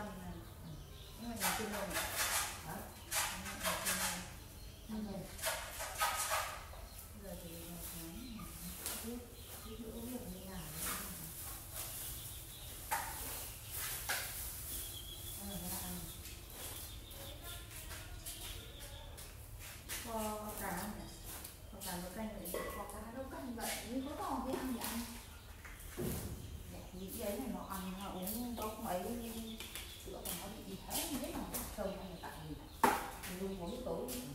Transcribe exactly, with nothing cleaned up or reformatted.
canh này. Nhưng mà nhà chung luôn này. Hả? Nhà chung luôn. Ăn thêm. Giờ thì một tháng Biết, biết bữa uống được như nào nữa. Ăn rồi ra ăn. kho cá này. Kho cá nấu canh vậy. Có cá nấu canh vậy, nhưng có còn cái ăn vậy ăn. Những giấy này nó ăn, nó uống có mấy sữa của nó bị gì thế, không biết là chồng hay là tại gì. Mình luôn uống tối.